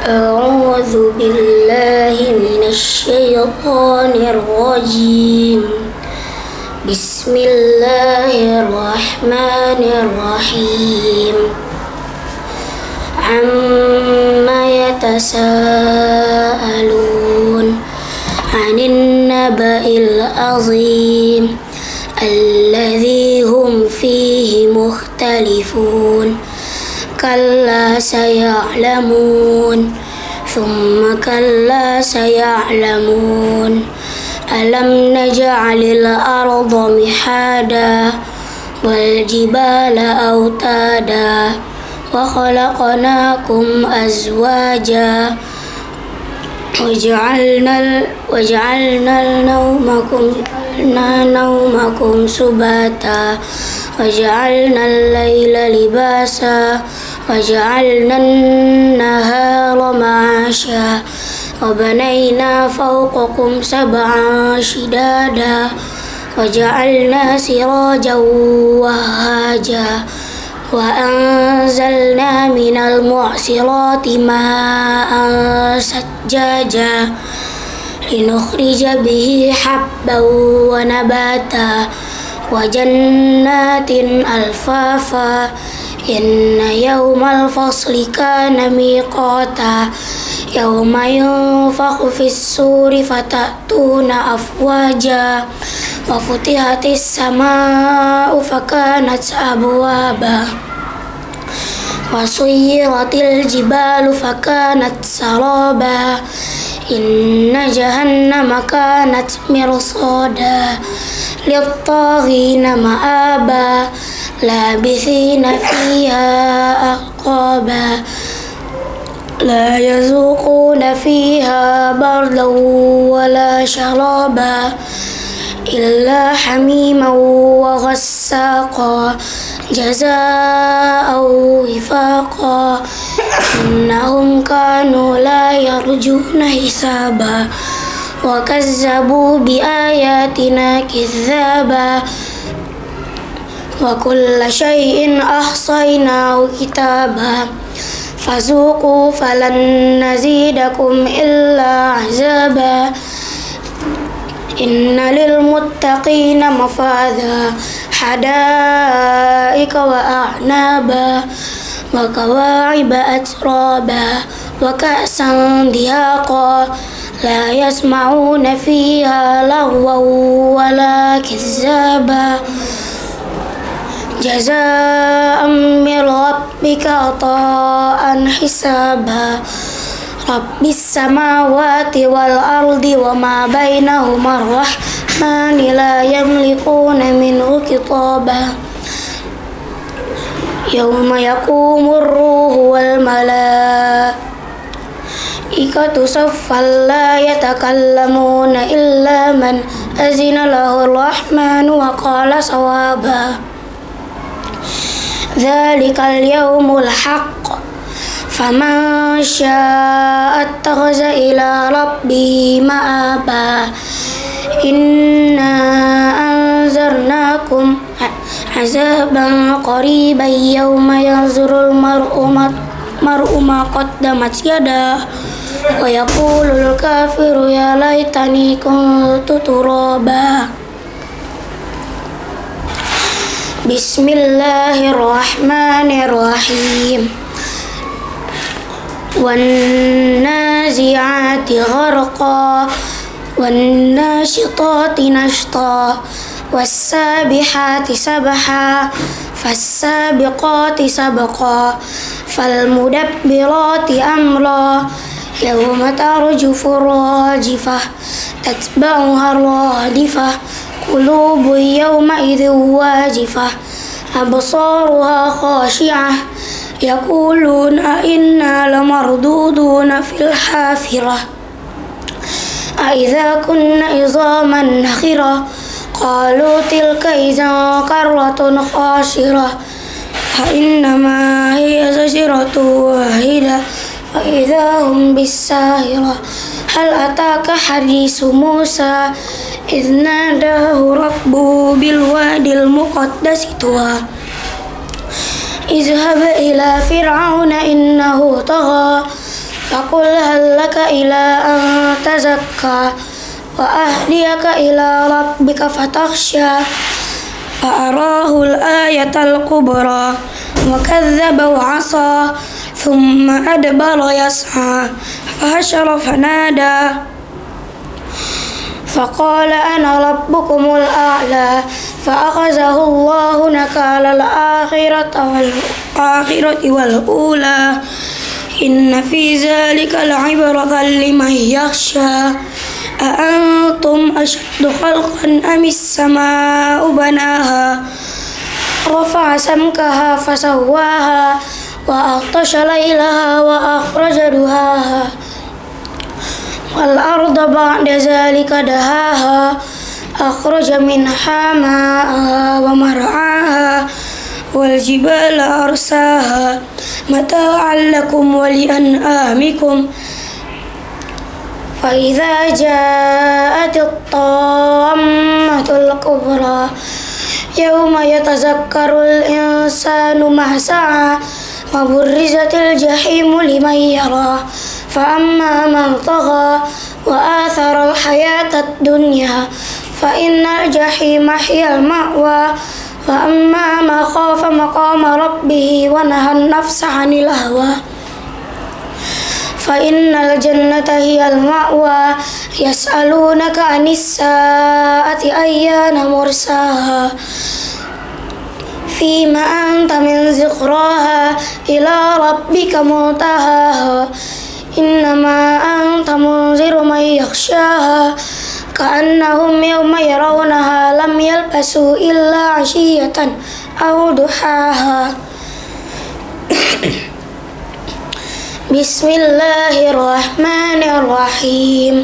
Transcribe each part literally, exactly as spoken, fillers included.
أعوذ بالله من الشيطان الرجيم. بسم الله الرحمن الرحيم. عما يتساءلون عن النبأ العظيم الذي هم فيه مختلفون. كلا سيعلمون ثم كلا سيعلمون. ألم نجعل الأرض مهادا والجبال أوتادا وخلقناكم أزواجا وجعلنا وجعلنا نومكم جعلنا نومكم سباتا وجعلنا الليل لباسا وجعلنا النهار معاشا وبنينا فوقكم سبعا شدادا وجعلنا سراجا وهاجا وأنزلنا من المعصرات ماء ثجاجا لنخرج به حبا ونباتا وجنات ألفافا. إن يوم الفصل كان ميقاتا يوم ينفخ في الصور فتأتون أفواجا وفتحت السماء فكانت أبوابا وسيرت الجبال فكانت سرابا. إن جهنم كانت مرصادا للطاغين مآبا لابثين فيها أحقابا لا يذوقون فيها بردا ولا شرابا إلا حميما وغساقا جزاء وفاقا. إنهم كانوا لا يرجون حسابا وكذبوا بآياتنا كذابا وكل شيء أحصيناه كتابا فذوقوا فلن نزيدكم إلا عذابا. إن للمتقين مفازا حدائق وأعنابا وكواعب أترابا وكأسا دهاقا لا يسمعون فيها لغوا ولا كذابا جزاء من ربك عطاء حسابا. رب السماوات والأرض وما بينهما الرحمن لا يملكون منه خطابا. يوم يقوم الروح والملائكة صفا لا يتكلمون إلا من أذن له الرحمن وقال صوابا. ذلك اليوم الحق فمن شاء اتخذ إلى ربه مآبا. إنا أنذرناكم عذابا قريبا يوم ينظر المرء ما قدمت يداه ويقول الكافر يا ليتني كنت ترابا. بسم الله الرحمن الرحيم. والنازعات غرقا والناشطات نشطا والسابحات سبحا فالسابقات سبقا فالمدبرات أمرا يوم ترجف الراجفة تتبعها الرادفة قلوب يومئذ واجفة أبصارها خاشعة يقولون أئنا لمردودون في الحافرة أئذا كنا عظاما نخرة قالوا تلك إذا كرة خاسرة فإنما هي زجرة واحدة فإذا هم بالساهرة. هل أتاك حديث موسى إذ ناداه ربه بالوادي المقدس طوى اذهب إلى فرعون إنه طغى فقل هل لك إلى أن تزكى وأهديك إلى ربك فتخشى فأراه الآية الكبرى وكذب وعصى ثم أدبر يسعى فحشر فنادى فقال أنا ربكم الأعلى فأخذه الله نكال الآخرة والآخرة والأولى إن في ذلك لعبرة لمن يخشى أأنتم أشد خلقا أم السماء بناها رفع سمكها فسواها وأغطش ليلها وأخرج دهاها والأرض بعد ذلك دهاها أخرج منها ماءها ومرعاها والجبال أرساها متاعا لكم ولأنعامكم فإذا جاءت الطامة الكبرى يوم يتذكر الإنسان ما سعى وبرزت الجحيم لمن يرى فأما من طغى وآثر الحياة الدنيا فإن الجحيم هي المأوى وأما من خاف مقام ربه ونهى النفس عن الهوى فإن الجنة هي المأوى يسألونك عن الساعة أيان مرساها فيما أنت من ذكراها إلى ربك منتهاها إنما أنت منذر من يخشاها كأنهم يوم يرونها لم يلبسوا إلا عشية أو ضحاها بسم الله الرحمن الرحيم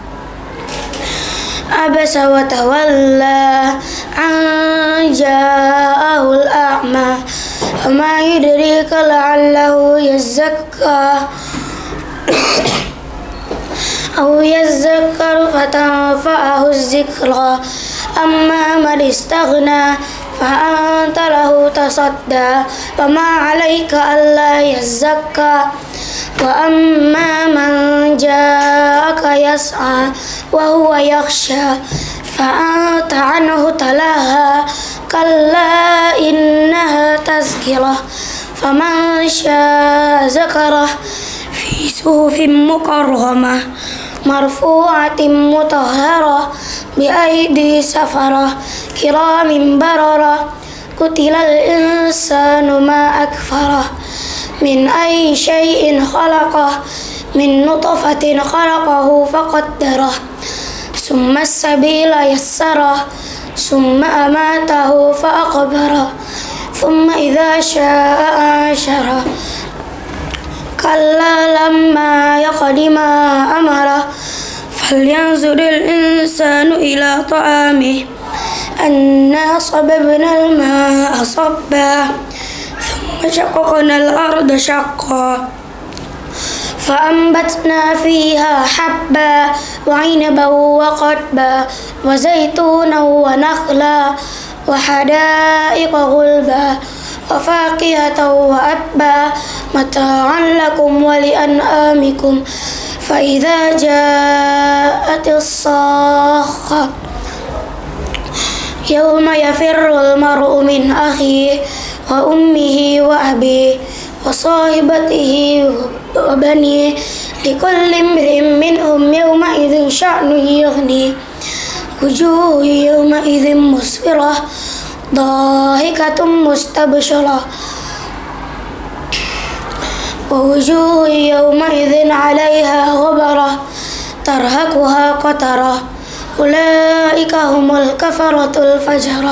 عبس وتولى أن جاءه الأعمى وما يدريك لعله يزكى أو يذكر فتنفعه الذكرى أما من استغنى فأنت له تصدى وما عليك ألا يزكى وأما من جاءك يسعى وهو يخشى فأنت عنه تلهى كلا إنها تذكرة فمن شاء ذكره في صحف مكرمة مرفوعة مطهرة بأيدي سفرة كرام بررة قتل الإنسان ما أكفره من أي شيء خلقه من نطفة خلقه فقدره ثم السبيل يسره ثم أماته فأقبره ثم إذا شاء أنشره كلا لما يقض ما أمره فلينظر الإنسان إلى طعامه أنا صببنا الماء صبا ثم شققنا الأرض شقا فأنبتنا فيها حبا وعنبا وقضبا وزيتونا ونخلا وحدائق غلبا وفاكهة وأبا متاعا لكم ولأنعامكم فإذا جاءت الصاخة يوم يفر المرء من أخيه وأمه وأبيه وصاحبته وبنيه لكل امرئ منهم يومئذ شأن يغنيه وجوه يومئذ مسفرة ضاحكة مستبشرة ووجوه يومئذ عليها غبرة ترهقها قترة أولئك هم الكفرة الفجرة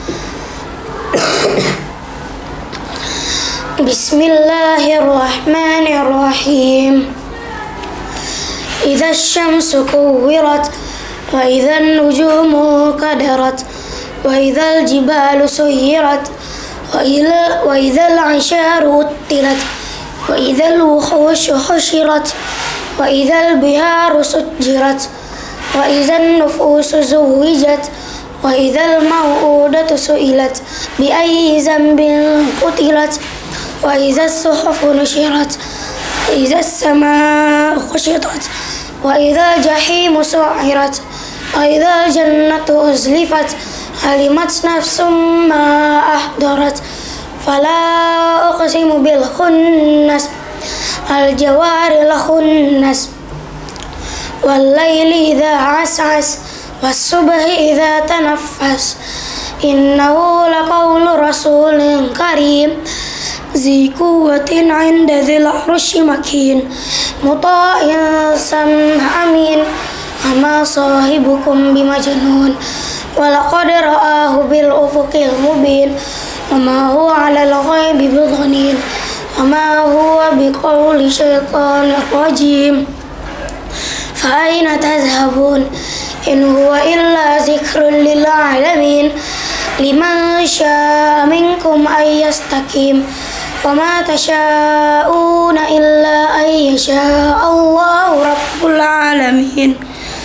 بسم الله الرحمن الرحيم إذا الشمس كورت وإذا النجوم كدرت وإذا الجبال سيرت وإذا, وإذا العشار عطلت وإذا الوحوش حشرت وإذا البحار سجرت وإذا النفوس زوجت وإذا الموءودة سئلت بأي ذنب قتلت وإذا الصحف نشرت وإذا السماء خشطت وإذا الجحيم سعرت وإذا الجنة أزلفت علمت نفس ما أحضرت فلا أقسم بالخنس الجوار الخنس والليل إذا عسعس والصبح إذا تنفس إنه لقول رسول كريم ذي قوة عند ذي العرش مكين مطاع ثم أمين وما صاحبكم بمجنون ولقد رآه بالأفق المبين وما هو على الغيب بضنين وما هو بقول شيطان رجيم فأين تذهبون إن هو إلا ذكر للعالمين لمن شاء منكم أن يستقيم وما تشاءون إلا أن يشاء الله رب العالمين.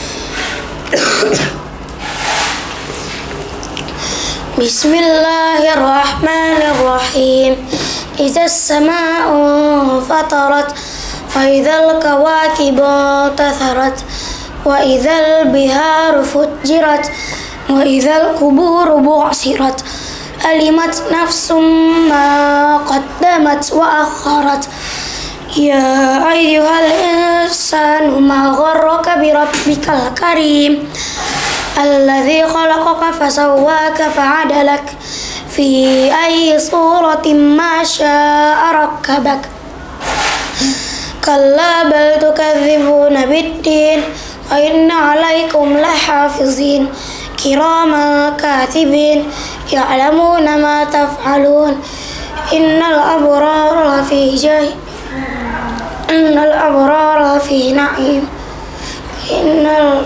بسم الله الرحمن الرحيم إذا السماء انفطرت وإذا الكواكب انتثرت وإذا البحار فجرت وإذا القبور بعثرت علمت نفس ما قدمت وأخرت يا أيها الإنسان ما غرك بربك الكريم الذي خلقك فسواك فعدلك في أي صورة ما شاء ركبك كلا بل تكذبون بالدين وإن عليكم لحافظين كراما كاتبين يعلمون ما تفعلون إن الأبرار لفي جحيم إن الأبرار لفي نعيم إن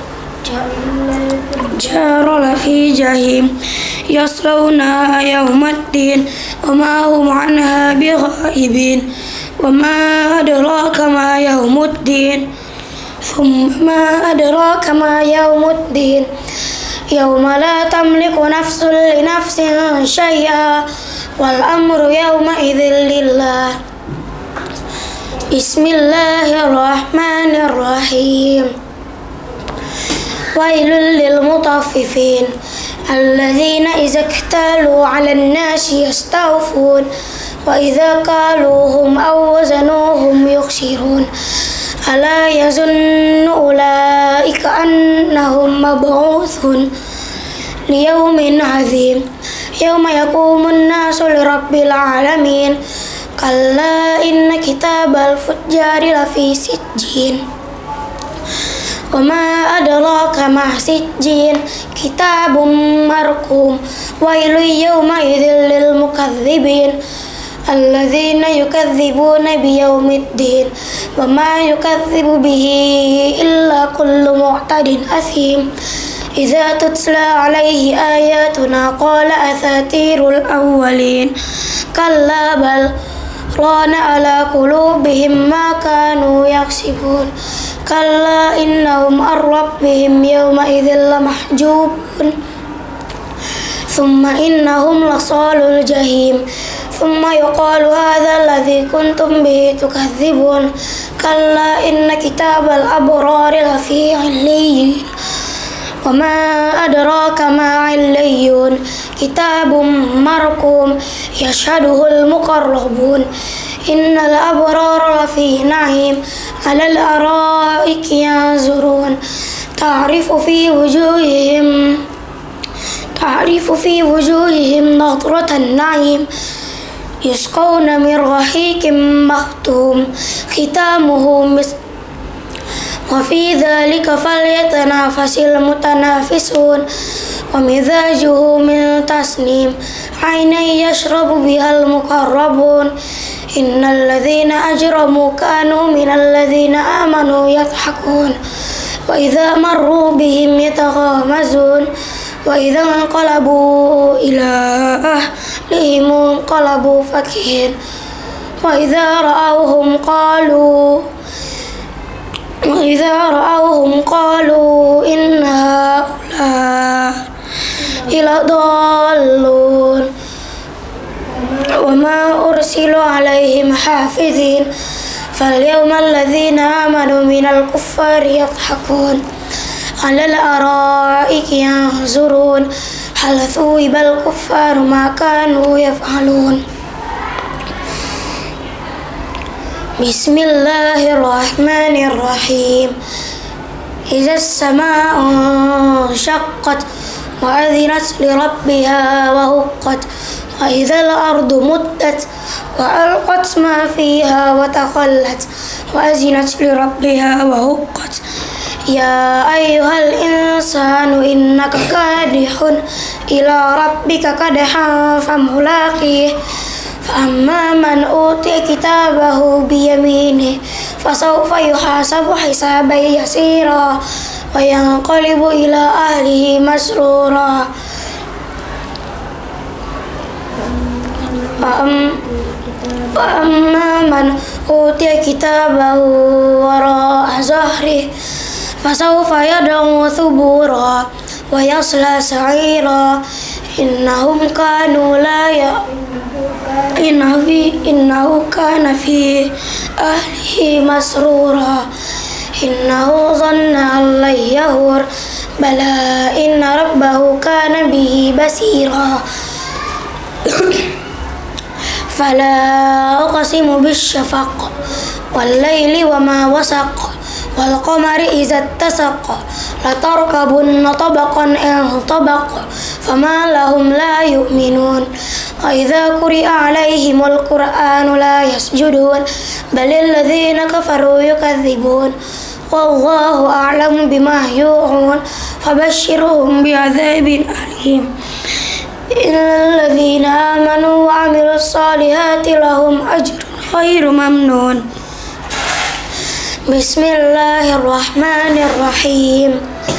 الفجار لفي جحيم يصلونها يوم الدين وما هم عنها بغائبين وما أدراك ما يوم الدين ثم ما أدراك ما يوم الدين يوم لا تملك نفس لنفس شيئا والأمر يومئذ لله. بسم الله الرحمن الرحيم ويل للمطففين الذين إذا اكتالوا على الناس يستوفون وإذا كالوهم أو وزنوهم يخسرون ألا يظن أولئك أنهم مبعوثون ليوم عظيم يوم يقوم الناس لرب العالمين كلا إن كتاب الفجار لفي سجين وما أدراك ما سجين كتاب مرقوم ويل يومئذ للمكذبين الذين يكذبون بيوم الدين وما يكذب به إلا كل معتد أثيم إذا تتلى عليه آياتنا قال أساطير الأولين كلا بل ران على قلوبهم ما كانوا يكسبون كلا إنهم عن ربهم يومئذ لمحجوبون ثم إنهم لصال الجحيم ثم يقال هذا الذي كنتم به تكذبون كلا إن كتاب الأبرار لفي عليين وما أدراك ما عليون كتاب مرقوم يشهده المقربون إن الأبرار لفي نعيم على الأرائك ينظرون تعرف في وجوههم تعرف في وجوههم نضرة النعيم يسقون من رحيق مختوم ختامه مسك وفي ذلك فليتنافس المتنافسون ومزاجه من تسنيم عينا يشرب بها المقربون إن الذين أجرموا كانوا من الذين آمنوا يضحكون وإذا مروا بهم يتغامزون وإذا انقلبوا إلى أهلهم انقلبوا فكهين وإذا رأوهم قالوا وإذا رأوهم قالوا إن هؤلاء لضالون وما أرسلوا عليهم حافظين فاليوم الذين آمنوا من الكفار يضحكون على الأرائك ينظرون هل ثوب الكفار ما كانوا يفعلون. بسم الله الرحمن الرحيم. إذا السماء انشقت وأذنت لربها وهقت وإذا الأرض مدت وألقت ما فيها وتخلت وأذنت لربها وهقت يا أيها الإنسان إنك كادح إلى ربك كدحا فملاقيه فأما من أوتي كتابه بيمينه فسوف يحاسب حسابا يسيرا وينقلب إلى أهله مسرورا وأما من أوتي كتابه وراء ظهره فسوف يدعو ثبورا ويصلى سعيرا إنهم كانوا لا ي... إنه, في... إنه كان في أهله مسرورا إنه ظن أن لن يهور بلى إن ربه كان به بصيرا فلا أقسم بالشفق والليل وما وسق والقمر إذا اتسق لتركبن طبقا عن طبق فما لهم لا يؤمنون وإذا قرئ عليهم القرآن لا يسجدون بل الذين كفروا يكذبون والله أعلم بما يوعون فبشرهم بعذاب أليم إلا الذين آمنوا وعملوا الصالحات لهم أجر غير ممنون. بسم الله الرحمن الرحيم.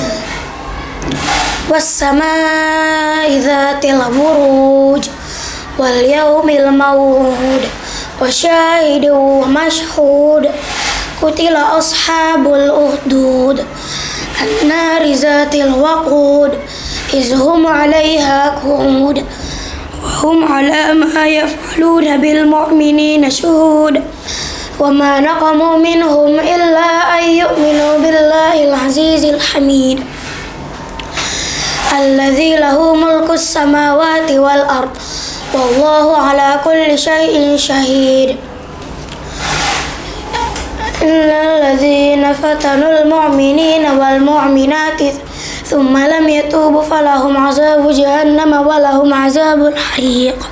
والسماء ذات البروج واليوم الموعود وشاهد ومشهود قتل أصحاب الأخدود النار ذات الوقود إذ هم عليها قعود وهم على ما يفعلون بالمؤمنين شهود وما نقموا منهم إلا أن يؤمنوا بالله العزيز الحميد الذي له ملك السماوات والأرض والله على كل شيء شهيد. إن الذين فتنوا المؤمنين والمؤمنات ثم لم يتوبوا فلهم عذاب جهنم ولهم عذاب الحريق.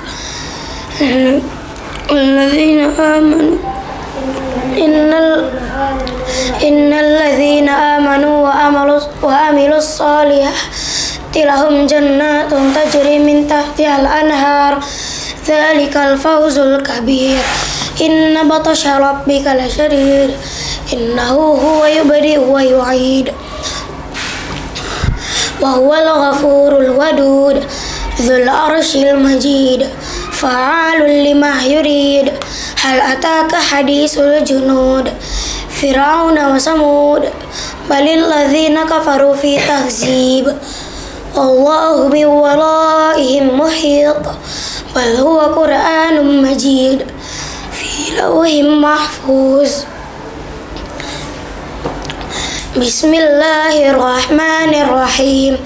الذين آمنوا إن, ال... إن الذين آمنوا وعملوا, وعملوا الصالحات لهم جنات تجري من تحتها الأنهار ذلك الفوز الكبير. إن بطش ربك لشديد إنه هو يبدئ ويعيد وهو الغفور الودود ذو العرش المجيد فعال لما يريد. هل أتاك حديث الجنود فرعون وثمود بل الذين كفروا في تكذيب والله من ورائهم محيط بل هو قرآن مجيد في لوح محفوظ. بسم الله الرحمن الرحيم.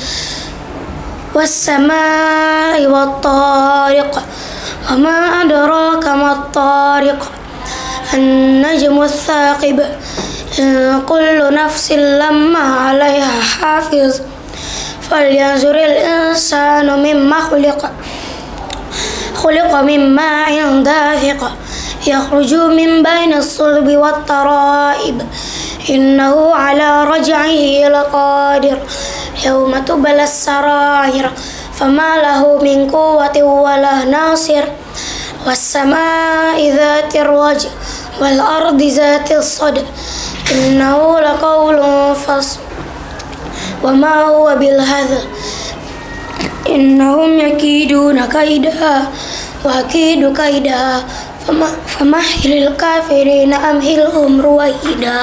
والسماء والطارق وما أدراك ما الطارق النجم الثاقب إن كل نفس لما عليها حافظ فلينظر الإنسان مما خلق خلق من ماء دافق يخرج من بين الصلب والترائب إنه على رجعه لقادر يوم تبلى السرائر فما له من قوة ولا ناصر. والسماء ذات الرجع والأرض ذات الصدع إنه لقول فصل وما هو بالهزل إنهم يكيدون كيدا وأكيد كيدا فمهل الكافرين أمهلهم رويدا.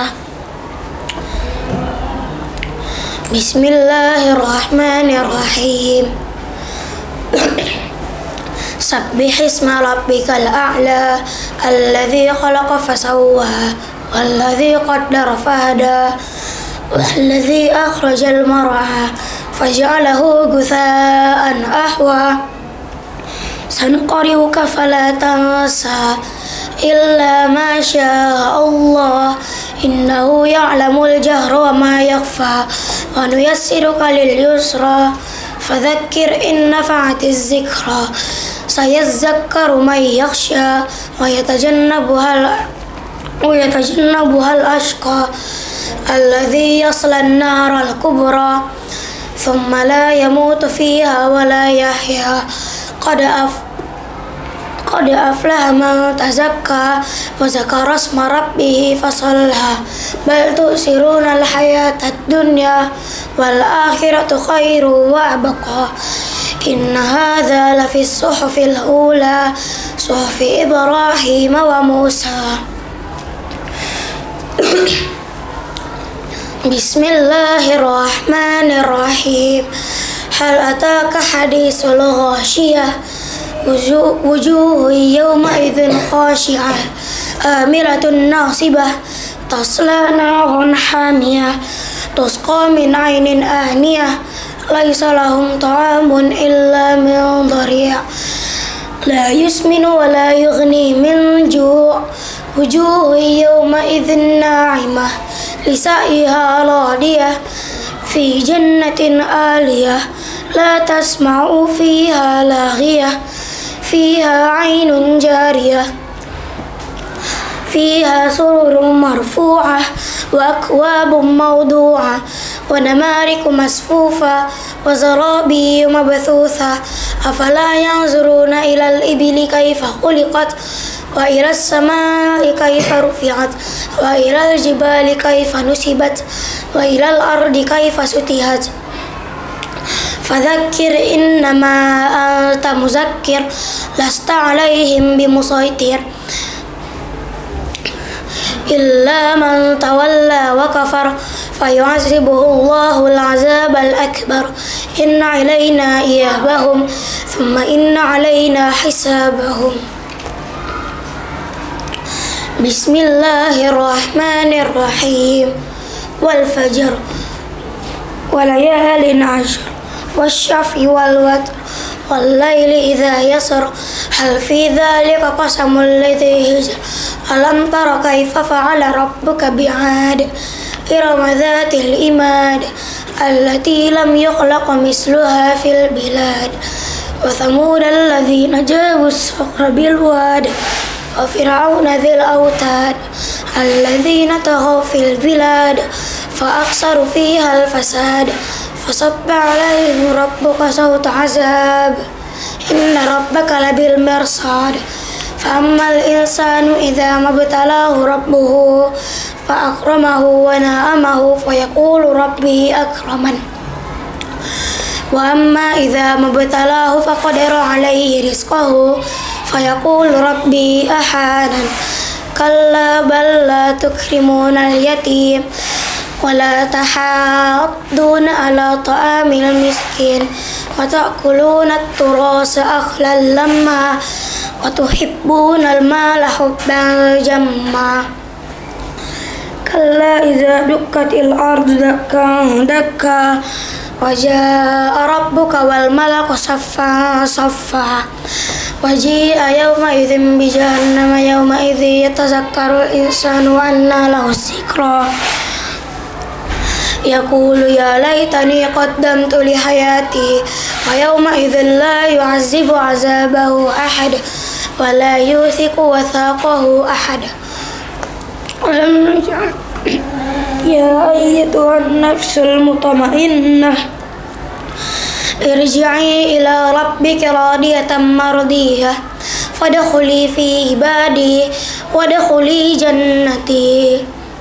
بسم الله الرحمن الرحيم. سبح اسم ربك الأعلى الذي خلق فسوى والذي قدر فهدى والذي أخرج المرعى فجعله غثاء أحوى سنقرئك فلا تنسى إلا ما شاء الله إنه يعلم الجهر وما يخفى ونيسرك لليسرى فذكر إن نفعت الذكرى سيذكر من يخشى ويتجنبها ويتجنبها الأشقى الذي يصلى النار الكبرى ثم لا يموت فيها ولا يحيا قد أف قد أفلح من تزكى وذكر اسم ربه فصلى بل تؤثرون الحياة الدنيا والآخرة خير وأبقى إن هذا لفي الصحف الأولى صحف إبراهيم وموسى. بسم الله الرحمن الرحيم. هل أتاك حديث الغاشية وجوه يومئذ خاشعة آمرة ناصبة تصلى نارا حامية تسقى من عين آنية ليس لهم طعام إلا من ضريع لا يسمن ولا يغني من جوع وجوه يومئذ ناعمة لسعيها راضية في جنة عالية لا تسمع فيها لاغية فيها عين جارية فيها سرر مرفوعة وأكواب موضوعة ونمارق مصفوفة وزرابي مبثوثة أفلا ينظرون إلى الإبل كيف خلقت وإلى السماء كيف رفعت وإلى الجبال كيف نصبت وإلى الأرض كيف سطحت فذكر إنما أنت مذكر لست عليهم بمسيطر إلا من تولى وكفر فيعذبه الله العذاب الأكبر إن علينا إيابهم ثم إن علينا حسابهم. بسم الله الرحمن الرحيم. والفجر وليال عشر والشفع والوتر والليل إذا يسر هل في ذلك قسم لذي هجر ألم تر كيف فعل ربك بعاد إرم ذات الإماد التي لم يخلق مثلها في البلاد وثمود الذين جابوا الصخر بالواد وفرعون ذي الأوتاد الذين طغوا في البلاد فأكثروا فيها الفساد فصب عليهم ربك صوت عذاب إن ربك لبالمرصاد فأما الإنسان إذا ما ابتلاه ربه فأكرمه ونعمه فيقول ربي أكرمن وأما إذا ما ابتلاه فقدر عليه رزقه فيقول ربي أهانن كلا بل لا تكرمون اليتيم ولا تحاضون على طعام المسكين وتأكلون التراث أكلا لما وتحبون المال حبا جما كلا إذا دكت الأرض دكا دكا وجاء ربك والملك صفا صفا وجيء يومئذ بجهنم يومئذ يتذكر الإنسان وأنى له الذكرى يقول يا ليتني قدمت لحياتي ويومئذ لا يعذب عذابه أحد ولا يوثق وثاقه أحد يا أيتها النفس المطمئنة ارجعي إلى ربك راضية مرضية فادخلي في عبادي وادخلي جنتي.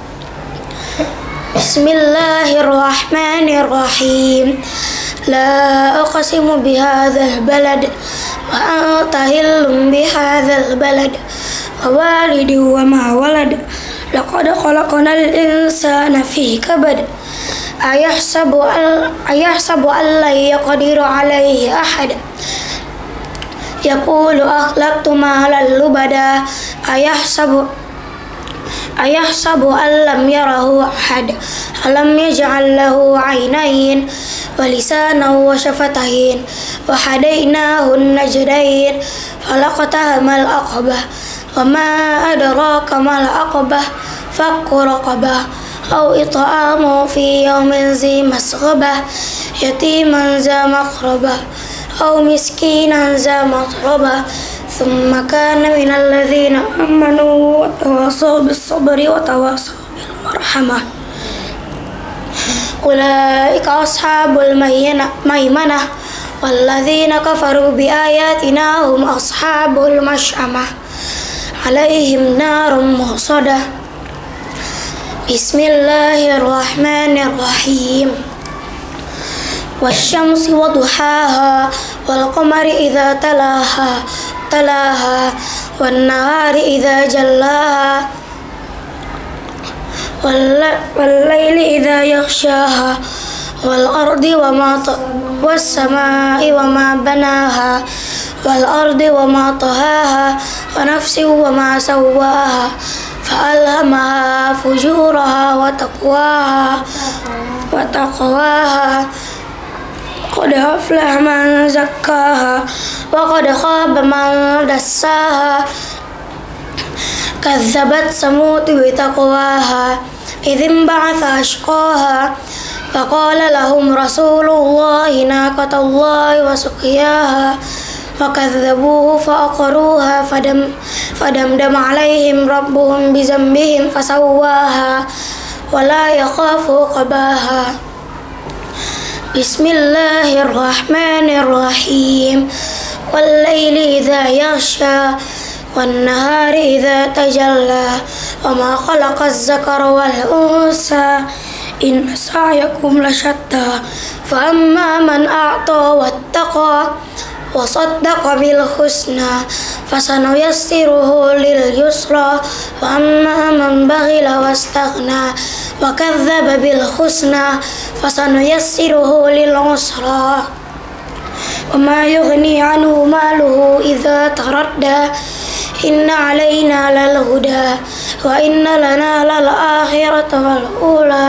بسم الله الرحمن الرحيم. لا أقسم بهذا البلد وأنت هل بهذا البلد ووالد وما ولد لقد خلقنا الإنسان في كبد أيحسب أن أيحسب أن لن يقدر عليه أحد يقول أخلقت مالا لبدا أيحسب أيحسب أن لم يره أحد ألم يجعل له عينين ولسانا وشفتين وهديناه النجدين فلاقتحم العقبة وما أدراك ما العقبة فك رقبة أو إطعام في يوم ذي مسغبة يتيما ذا مقربة أو مسكينا ذا متربة ثم كان من الذين آمنوا وتواصوا بالصبر وتواصوا بالمرحمة أولئك أصحاب الميمنة والذين كفروا بآياتنا هم أصحاب المشأمة عليهم نار مؤصدة بسم الله الرحمن الرحيم والشمس وضحاها والقمر إذا تلاها تلاها والنهار إذا جلاها والليل إذا يغشاها والأرض وما والسماء وما بناها والأرض وما طهاها ونفس وما سواها فألهمها فجورها وتقواها وتقواها قد أفلح من زكاها وقد خاب من دساها كذبت ثمود بتقواها إذ انبعث أشقاها فقال لهم رسول الله ناقة الله وسقياها فكذبوه فأقروها فدم فدمدم عليهم ربهم بذنبهم فسواها ولا يخاف عقباها بسم الله الرحمن الرحيم والليل إذا يغشى والنهار إذا تجلى وما خلق الذكر والأنثى إن سعيكم لشتى فأما من أعطى واتقى وصدق بالحسنى فسنيسره لليسرى وأما من بخل واستغنى وكذب بالحسنى فسنيسره للعسرى وما يغني عنه ماله إذا تردى إن علينا للهدى وإن لنا للآخرة والأولى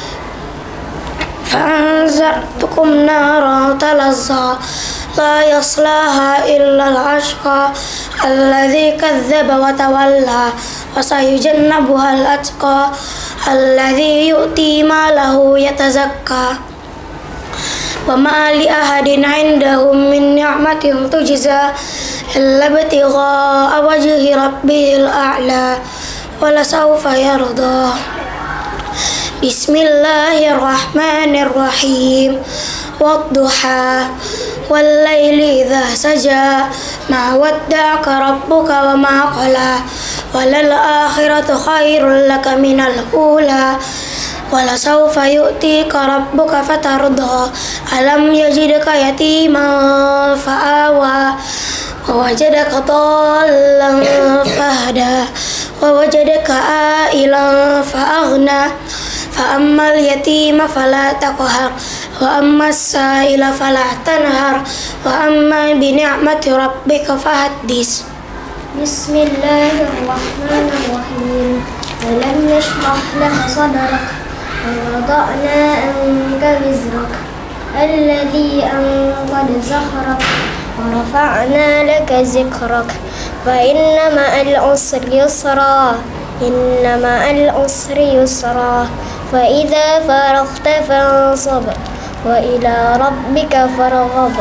فأنذرتكم نارا تلظى لا يصلاها إلا الأشقى الذي كذب وتولى وسيجنبها الأتقى الذي يؤتي ماله يتزكى وما لأحد عندهم من نعمة تجزى إلا ابتغاء وجه ربه الأعلى ولسوف يرضى بسم الله الرحمن الرحيم والضحى والليل إذا سجى ما ودعك ربك وما قلى وللآخرة خير لك من الأولى ولسوف يؤتيك ربك فترضى ألم يجدك يتيما فآوى ووجدك ضالا فهدى ووجدك عائلا فأغنى فأما اليتيم فلا تقهر وأما السائل فلا تنهر وأما بنعمة ربك فحدث بسم الله الرحمن الرحيم ألم نشرح لك صدرك ووضعنا عنك وزرك الذي أنقض ظهرك ورفعنا لك ذكرك فإن مع العسر يسرا إن مع العسر يسرا فإذا فرغت فانصب وإلى ربك فارغب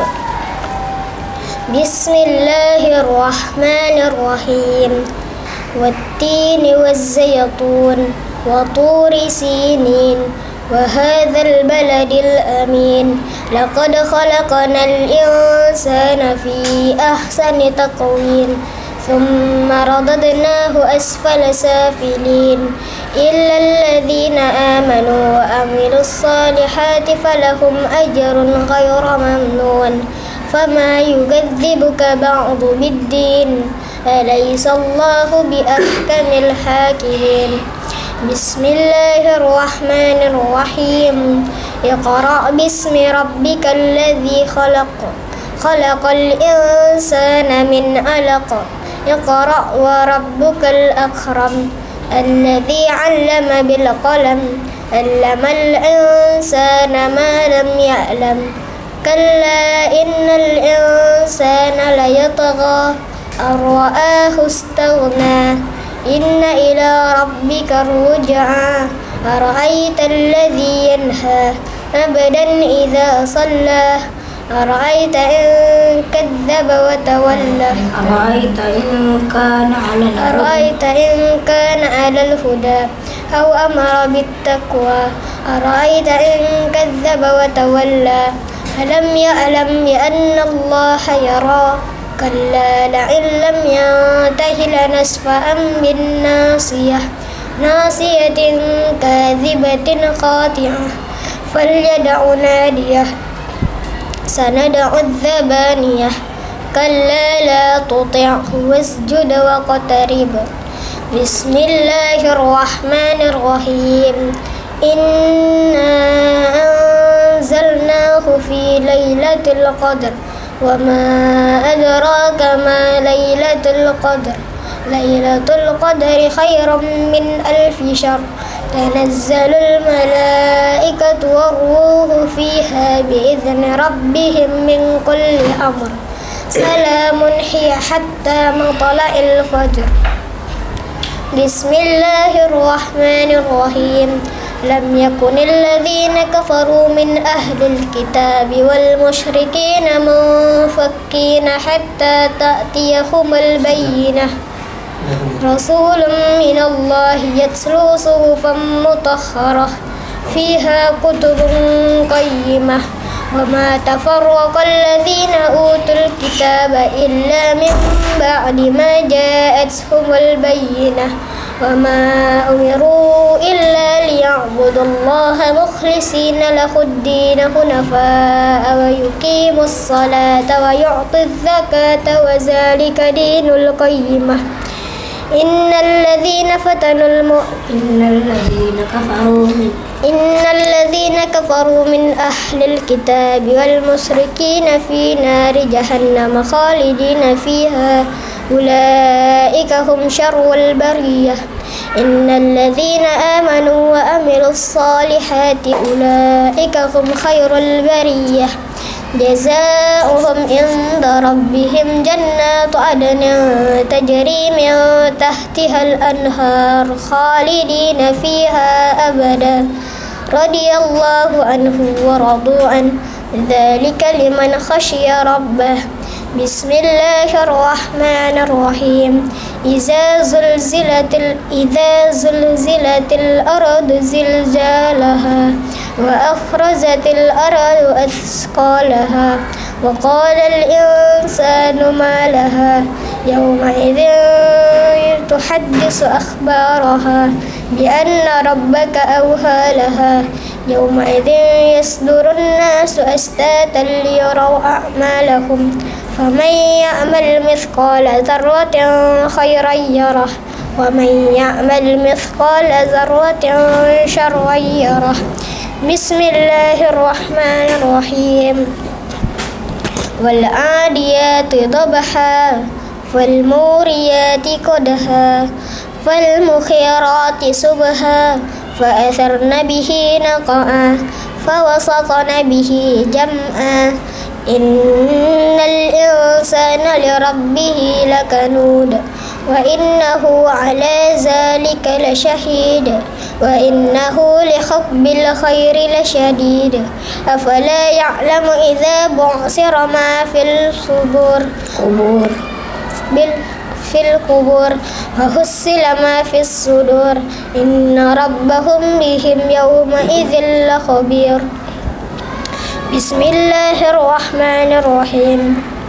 بسم الله الرحمن الرحيم والتين والزيتون وطور سينين وهذا البلد الأمين لقد خلقنا الإنسان في أحسن تقويم ثم رددناه أسفل سافلين إلا الذين آمنوا وعملوا الصالحات فلهم أجر غير ممنون فما يكذبك بعض بالدين أليس الله بأحكم الحاكمين بسم الله الرحمن الرحيم اقرأ باسم ربك الذي خلق خلق الإنسان من علق اقرأ وربك الأكرم الذي علم بالقلم علم الإنسان ما لم يعلم كلا إن الإنسان ليطغى أن رآه استغنى إن إلى ربك الرجعى أرأيت الذي ينهى عبدا إذا صلى أرأيت إن كذب وتولى أرأيت إن كان على الهدى أرأيت إن كان على الهدى أو أمر بالتقوى أرأيت إن كذب وتولى ألم يعلم بأن الله يرى كلا لئن لم ينته لنسفعا بالناصية ناصية كاذبة خاطئة فليدع ناديه سندع الزبانية كلا لا تطعه واسجد واقترب بسم الله الرحمن الرحيم إنا أنزلناه في ليلة القدر وما أدراك ما ليلة القدر ليلة القدر خير من ألف شهر تنزل الملائكة والروح فيها بإذن ربهم من كل أمر سلام هي حتى مطلع الفجر بسم الله الرحمن الرحيم لم يكن الذين كفروا من أهل الكتاب والمشركين منفكين حتى تأتيهم البينة رسول من الله يتلو صحفا مطهرة فيها كتب قيمة وما تفرق الذين أوتوا الكتاب إلا من بعد ما جاءتهم البينة وما أمروا إلا ليعبدوا الله مخلصين له الدين حنفاء ويقيموا الصلاة ويعطوا الزكاة وذلك دين القيمة إن الذين فتنوا المؤمنين إن الذين كفروا من إن الذين كفروا من أهل الكتاب والمشركين في نار جهنم خالدين فيها أولئك هم شر البرية إن الذين آمنوا وعملوا الصالحات أولئك هم خير البرية جزاؤهم عند ربهم جنات عدن تجري من تحتها الأنهار خالدين فيها أبدا رضي الله عنه ورضوا عنه ذلك لمن خشي ربه بسم الله الرحمن الرحيم إذا زلزلت إذا زلزلت الأرض زلزالها وأخرجت الأرض أثقالها وقال الإنسان ما لها يومئذ تحدث أخبارها بأن ربك أوهى لها يومئذ يصدر الناس أشتاتا ليروا أعمالهم فمن يعمل مثقال ذرة خيرا يره ومن يعمل مثقال ذرة شرا يره بسم الله الرحمن الرحيم والعاديات ضبحا فالموريات قدحا فالمخيرات صبحا فأثرن به نقعا فوسطن به جمعا إن الإنسان لربه لكنود وإنه على ذلك لشهيد وإنه لحب الخير لشديد أفلا يعلم إذا بعثر ما في الصدور قبور في القبور وحصل ما في الصدور إن ربهم بهم يومئذ لخبير بسم الله الرحمن الرحيم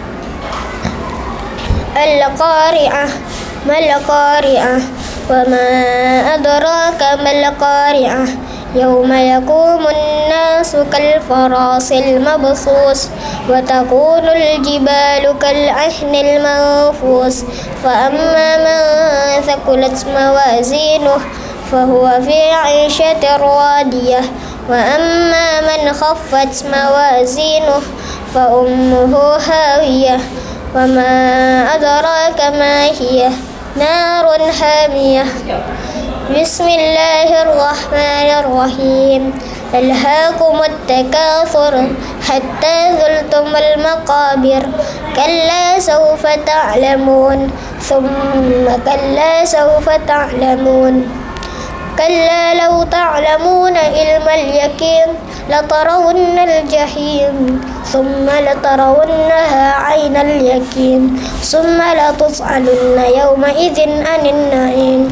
القارعة ما القارعة وما أدراك ما القارعة يوم يقوم الناس كالفراش المبثوث وتكون الجبال كالعهن المنفوش فأما من ثقلت موازينه فهو في عيشة راضية وأما من خفت موازينه فأمه هاوية وما أدراك ما هي نار حامية. بسم الله الرحمن الرحيم. ألهاكم التكاثر حتى زرتم المقابر كلا سوف تعلمون ثم كلا سوف تعلمون كلا لو تعلمون علم اليقين لترون الجحيم ثم لترونها عين اليقين ثم لتسألن يومئذ عن النعيم.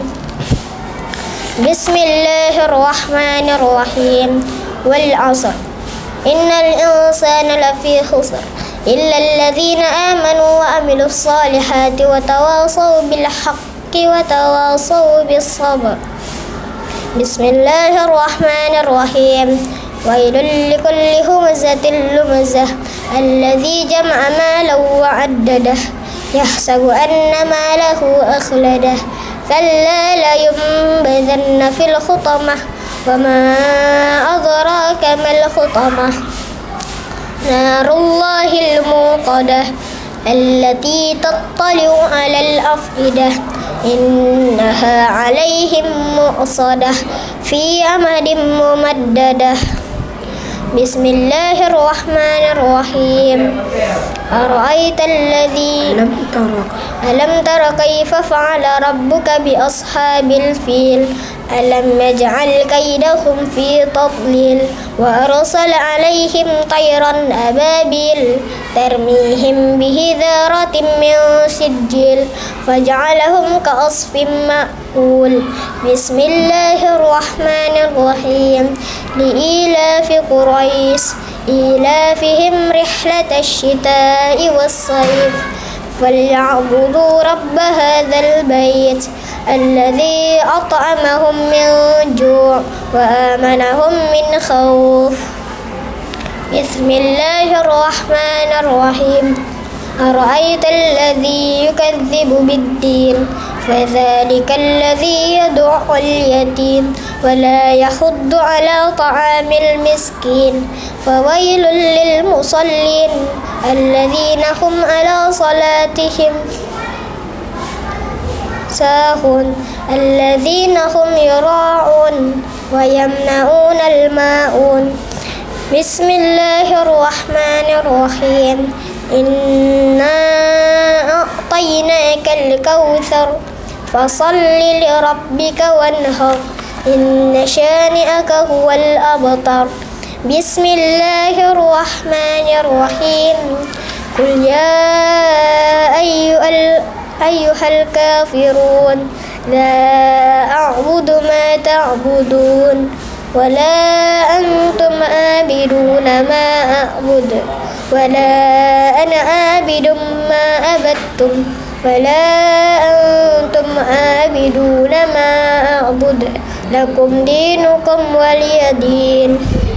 بسم الله الرحمن الرحيم. والعصر إن الإنسان لفي خسر إلا الذين آمنوا وعملوا الصالحات وتواصوا بالحق وتواصوا بالصبر. بسم الله الرحمن الرحيم. ويل لكل همزة لمزة الذي جمع مالا وعدده يحسب أن ماله أخلده كلا لينبذن في الحطمة وما أدراك ما الحطمة نار الله الموقدة التي تطلع على الأفئدة إنها عليهم مؤصدة في أمد ممددة. بسم الله الرحمن الرحيم. أرأيت الذي ألم تر كيف فعل ربك بأصحاب الفيل ألم يجعل كيدهم في تضليل وأرسل عليهم طيرا أبابيل ترميهم بحجارة من سجيل فجعلهم كعصف مأكول. بسم الله الرحمن الرحيم. لإيلاف قريش إيلافهم رحلة الشتاء والصيف فليعبدوا رب هذا البيت الذي أطعمهم من جوع وآمنهم من خوف. بسم الله الرحمن الرحيم. أرأيت الذي يكذب بالدين فذلك الذي يدع اليتيم ولا يحض على طعام المسكين فويل للمصلين الذين هم على صلاتهم ساهون الذين هم يراعون ويمنعون الماعون. بسم الله الرحمن الرحيم. إنا أعطيناك الكوثر فصل لربك وانهر إن شانئك هو الأبتر. بسم الله الرحمن الرحيم. قل يا أيها أيها الكافرون لا أعبد ما تعبدون ولا أنتم عابدون ما أعبد ولا أنا عابد ما عبدتم ولا أنتم عابدون ما أعبد لكم دينكم ولي دين.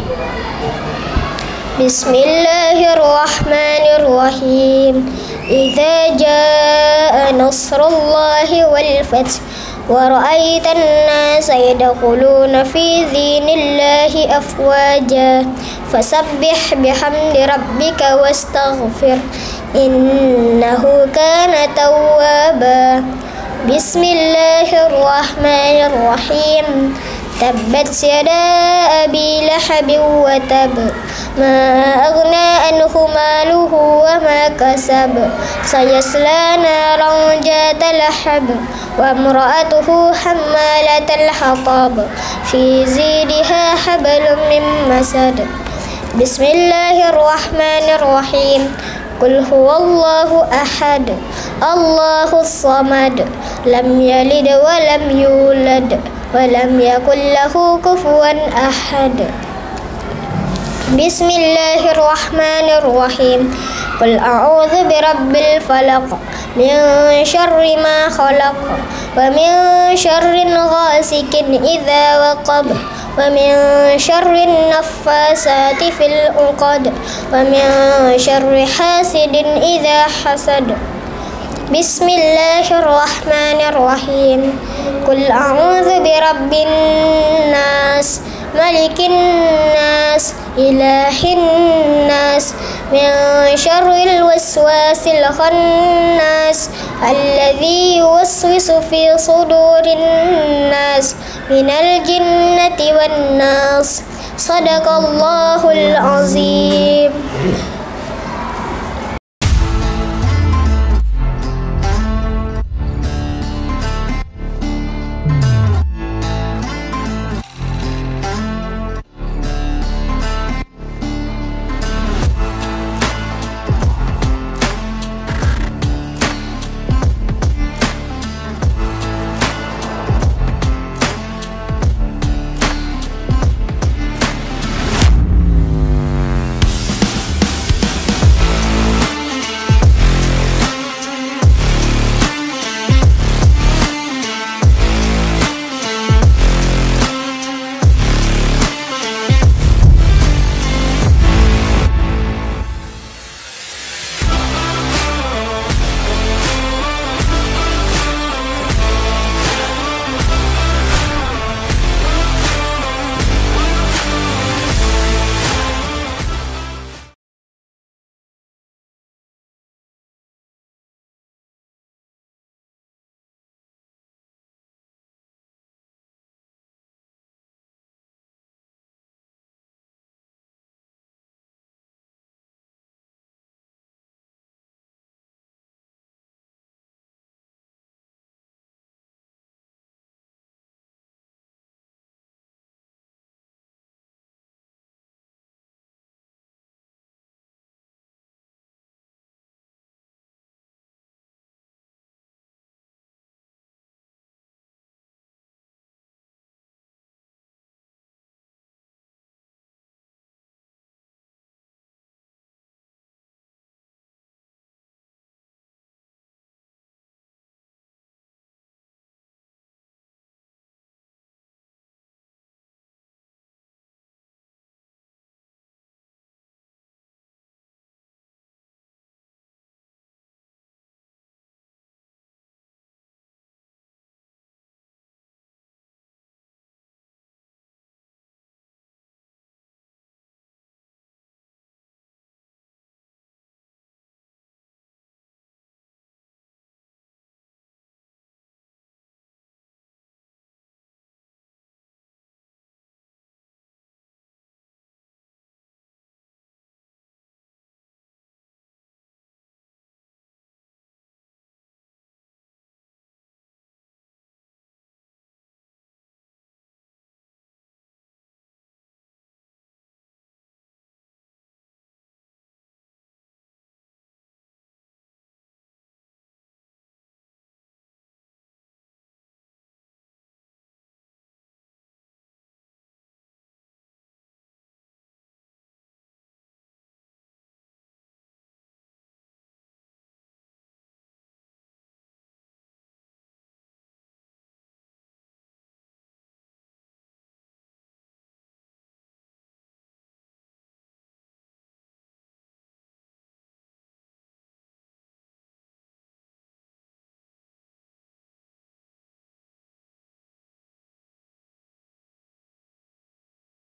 بسم الله الرحمن الرحيم. إذا جاء نصر الله والفتح ورأيت الناس يدخلون في دين الله أفواجا فسبح بحمد ربك واستغفر إنه كان توابا. بسم الله الرحمن الرحيم. تبت يدا أبي لهب وتب ما أغنى عنه ماله وما كسب سيصلى نارا ذات لهب وامرأته حمالة الحطب في جيدها حبل من مسد. بسم الله الرحمن الرحيم. قل هو الله أحد الله الصمد لم يلد ولم يولد ولم يكن له كفوا أحد. بسم الله الرحمن الرحيم. قل أعوذ برب الفلق من شر ما خلق ومن شر غاسق إذا وقب ومن شر النفاسات في العقد ومن شر حاسد إذا حسد. بسم الله الرحمن الرحيم. قل أعوذ برب الناس ملك الناس إله الناس من شر الوسواس الخناس الذي يوسوس في صدور الناس من الجنة والناس. صدق الله العظيم.